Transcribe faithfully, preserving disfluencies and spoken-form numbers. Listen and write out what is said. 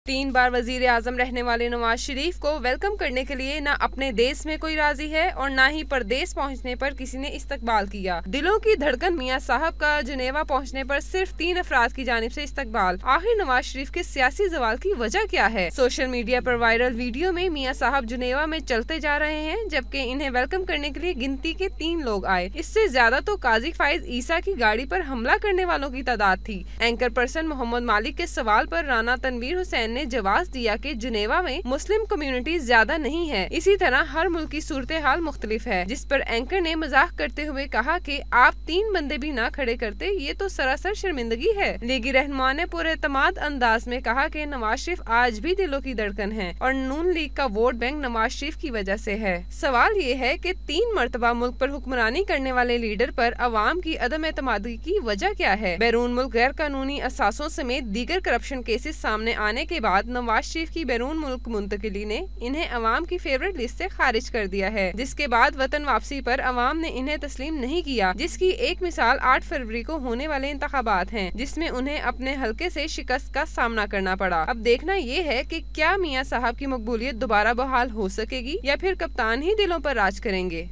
तीन बार वजीर आजम रहने वाले नवाज शरीफ को वेलकम करने के लिए न अपने देश में कोई राजी है और न ही परदेश पहुंचने पर किसी ने इस्तकबाल किया। दिलों की धड़कन मियां साहब का जुनेवा पहुंचने पर सिर्फ तीन अफराद की जानिब से इस्तकबाल। आखिर नवाज शरीफ के सियासी जवाल की वजह क्या है? सोशल मीडिया पर वायरल वीडियो में मियां साहब जुनेवा में चलते जा रहे हैं, जबकि इन्हें वेलकम करने के लिए गिनती के तीन लोग आए। इससे ज्यादा तो काजी फाइज ईसा की गाड़ी पर हमला करने वालों की तादाद थी। एंकर पर्सन मोहम्मद मालिक के सवाल पर राना तनवीर हुसैन ने जवाब दिया कि जुनेवा में मुस्लिम कम्युनिटी ज्यादा नहीं है, इसी तरह हर मुल्क की सूरत हाल मुख्तलिफ है। जिस पर एंकर ने मजाक करते हुए कहा कि आप तीन बंदे भी ना खड़े करते, ये तो सरासर शर्मिंदगी है। लीगी रहनुमा ने पूरे एतमाद अंदाज में कहा कि नवाज शरीफ आज भी दिलों की धड़कन है और नून लीग का वोट बैंक नवाज शरीफ की वजह से है। सवाल ये है कि तीन मरतबा मुल्क पर हुक्मरानी करने वाले लीडर पर अवाम की अदम एतमादी की वजह क्या है? बैरून मुल्क गैर कानूनी असासों समेत दीगर करप्शन केसेस सामने आने के बाद नवाज शरीफ की बैरून मुल्क मुंतकिली ने इन्हें अवाम की फेवरेट लिस्ट से खारिज कर दिया है, जिसके बाद वतन वापसी पर अवाम ने इन्हें तस्लीम नहीं किया, जिसकी एक मिसाल आठ फरवरी को होने वाले इंतखाबात हैं, जिसमें उन्हें अपने हलके से शिकस्त का सामना करना पड़ा। अब देखना ये है कि क्या मियां साहब की मकबूलियत दोबारा बहाल हो सकेगी या फिर कप्तान ही दिलों पर राज करेंगे।